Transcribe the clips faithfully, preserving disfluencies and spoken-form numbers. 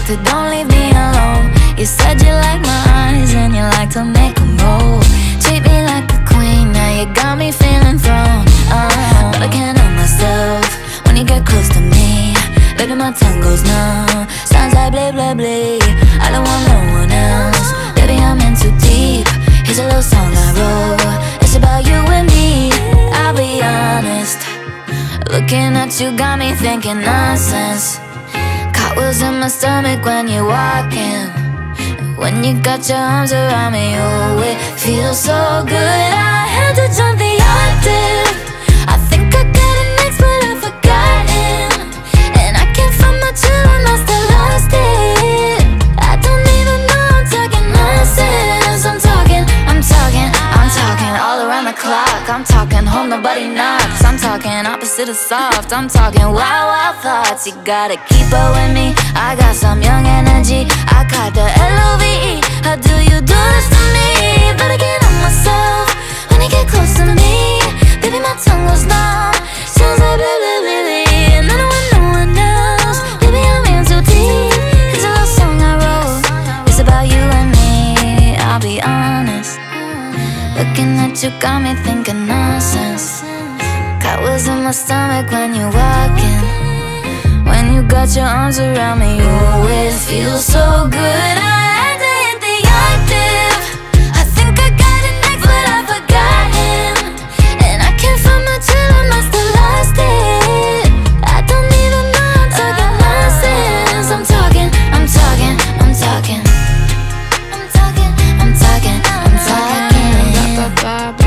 to don't leave me alone. You said you like my eyes and you like to make them roll. Treat me like a queen, now you got me feeling thrown. uh, But I can't help myself when you get close to me. Baby, my tongue goes numb. Sounds like bleh-blah-blee. I don't want no one else. Baby, I'm in too deep. Here's a little song I wrote. It's about you and me. I'll be honest, looking at you got me thinking nonsense. Cartwheels in my stomach when you're walking. When you got your arms around me, oh, it feels so good. I had to jump the octave. I think I got an ex, but I've forgotten. And I can't find my chill, I must have lost it. I don't even know I'm talking nonsense. I'm talking, I'm talking, I'm talking all around the clock. I'm talking home, nobody knocks. I'm talking opposite of soft. I'm talking wild, wild thoughts. You gotta keep up with me. I got some young energy. I caught the L O V E. How do you do this to me? Better get on myself when you get close to me. Baby, my tongue goes numb. Sounds like bleh-blah-blee. And I don't want no one else. Baby, I'm in too deep. Here's a little song I wrote. It's about you and me. I'll be honest, looking at you got me thinking nonsense. Cartwheels in my stomach when you're walking. When you got your arms around me, you always feel so good. I had to hit the octave. I think I got an ex, but I've forgotten. And I can't find my chill, I must have lost it. I don't even know I'm talking nonsense. I'm talking, I'm talking, I'm talking. I'm talking, I'm talking, I'm talking.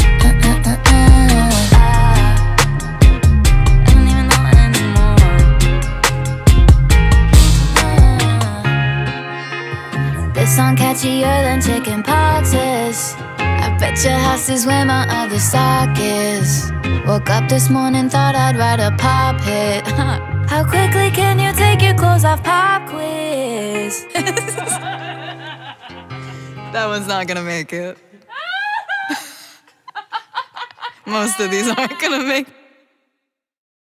This song catchier than chicken poxes. I bet your house is where my other sock is. Woke up this morning, thought I'd write a pop hit. How quickly can you take your clothes off? Pop quiz. That one's not gonna make it. Most of these aren't gonna make it.